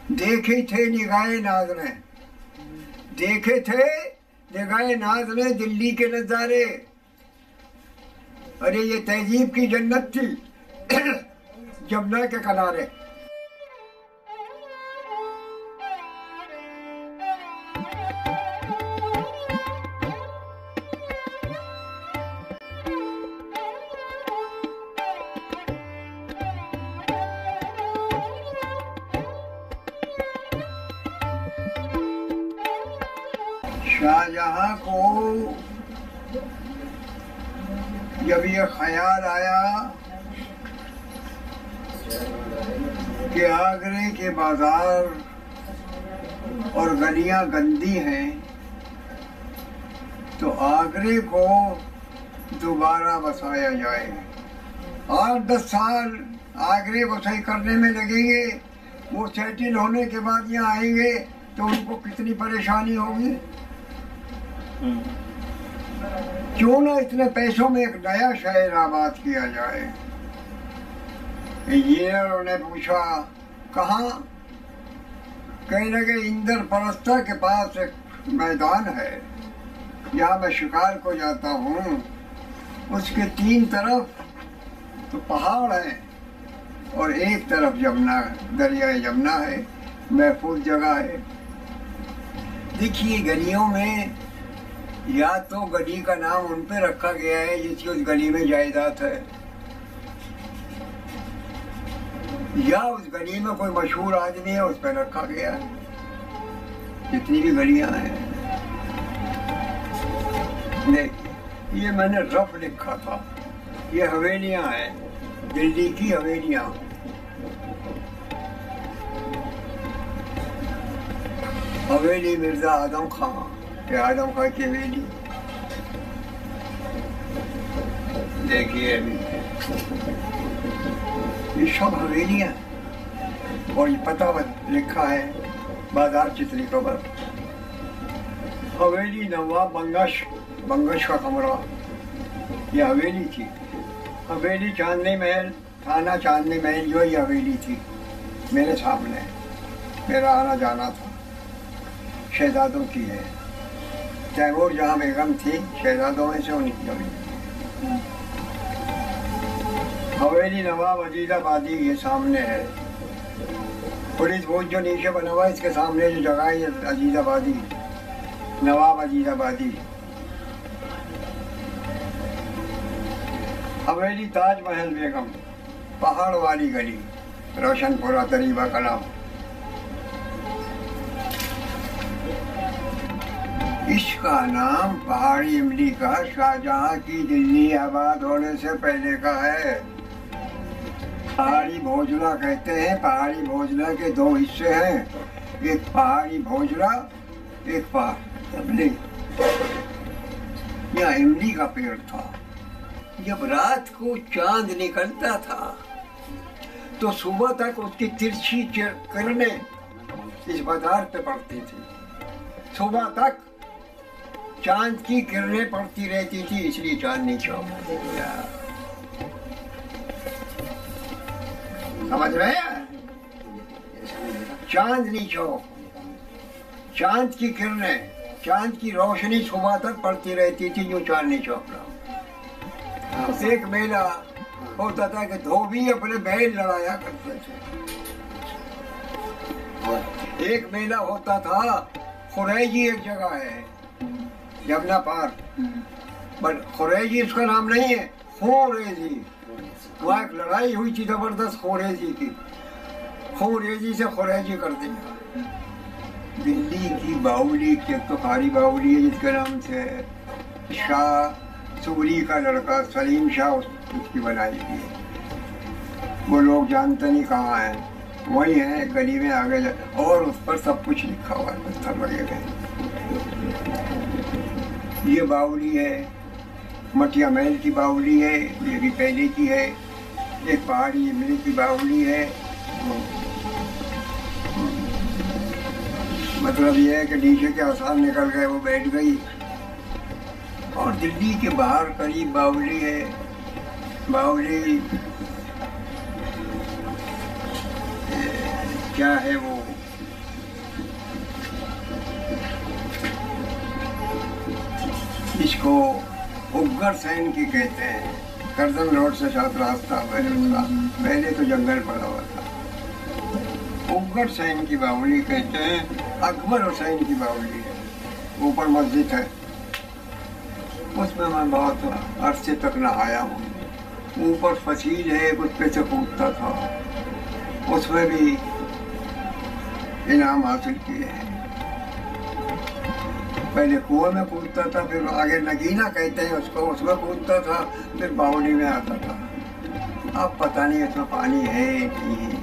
देखे थे निगाहे नाज ने, देखे थे निगाहे नाज ने दिल्ली के नजारे। अरे ये तहजीब की जन्नत थी जमुना के किनारे। शाहजहां को जब ये ख्याल आया कि आगरे के बाजार और गलियां गंदी हैं, तो आगरे को दोबारा बसाया जाए। 8-10 साल आगरे को सही करने में लगेंगे। वो सेटिल होने के बाद यहाँ आएंगे तो उनको कितनी परेशानी होगी। क्यों ना इतने पैसों में एक नया शहर आबाद किया जाए। ये उन्होंने पूछा कहाँ? कहने लगे इंदर परस्ता के पास एक मैदान है, यहाँ मैं शिकार को जाता हूँ। उसके 3 तरफ तो पहाड़ है और एक तरफ यमुना, दरियाए यमुना है, महफूज जगह है। देखिए गलियों में या तो गली का नाम उन पे रखा गया है जिसकी उस गली में जायदाद है, या उस गली में कोई मशहूर आदमी है उस पर रखा गया है। जितनी भी गलियां हैं, देखिए ये मैंने रफ लिखा था। ये हवेलियां हैं, दिल्ली की हवेलियां। हवेली मिर्जा आदम खां के, आदम खां की हवेली देखिए। ये सब हवेलियां और ये पता लिखा है बाजार चितली कबर। हवेली नवाब बंगश का कमरा, ये हवेली थी। हवेली चांदनी महल, थाना चांदनी महल जो ये हवेली थी मेरे सामने। मेरा आना जाना था। शहजादों की है। तैमूर जहाँ बेगम थी शहजादों में से उनकी हवेली। हवेली नवाब अजीजाबादी ये सामने है। पुलिस बोर्ड जो नीचे बना हुआ है इसके सामने जो जगह है अजीजाबादी, नवाब अजीजाबादी। हवेली ताजमहल बेगम, पहाड़ वाली गली, रोशनपुरा तरीबा का नाम। इसका नाम पहाड़ी इमली का शाहजहां की दिल्ली आबाद होने से पहले का है। पहाड़ी भोजला कहते हैं। पहाड़ी भोजला के 2 हिस्से हैं, एक पहाड़ी भोजला, एक पहाड़ी इमली। यह इमली का पेड़ था। जब रात को चांद निकलता था तो सुबह तक उसकी तिरछी किरणें इस बाजार पे पड़ती थी। सुबह तक चांद की किरणें पड़ती रहती थी, इसलिए चांदनी चौक। समझ रहे हैं? चांदनी चौक, चांद की किरणें, चांद की रोशनी सुबह तक पड़ती रहती थी जो चांदनी चौक रहा। एक मेला होता था कि धोबी अपने बैल लड़ाया करते थे। एक मेला होता था, खुरैजी एक जगह है यमुना पार, बट खुरैजी इसका नाम नहीं है, खोरेजी। वहाँ एक लड़ाई हुई थी जबरदस्त खोरेजी की। खोरेजी से खुरैजी कर दिया। दिल्ली की बाउली, एक तो कारी बाउली है जिसके नाम से शाह सूरी का लड़का सलीम शाह उसकी बनाई थी। वो लोग जानते नहीं कहाँ है, वही है गली में आगे और उस पर सब कुछ लिखा हुआ है, पत्थर लगे गए। ये बावली है, मटिया महल की बावली है, ये भी पहले की है। एक पहाड़ी इमली की बावली है। मतलब ये है कि नीचे के आसाम निकल गए, वो बैठ गई। और दिल्ली के बाहर करीब बावली है। बावली क्या है वो इसको उग्र सैन की कहते हैं। करदम रोड से साथ रास्ता पहले तो जंगल पड़ा हुआ था। उग्र सैन की बावली कहते हैं। अकबर हुसैन की बावली है, ऊपर मस्जिद है, उसमें मैं बहुत अरसे तक नहाया हूँ। ऊपर फसील है, उस पे से कूदता था, उसमें भी इनाम हासिल किए हैं। पहले कुएं में कूदता था, फिर आगे नगीना कहते हैं उसको, उसमें कूदता था, फिर बावली में आता था। अब पता नहीं इसमें पानी है नहीं है।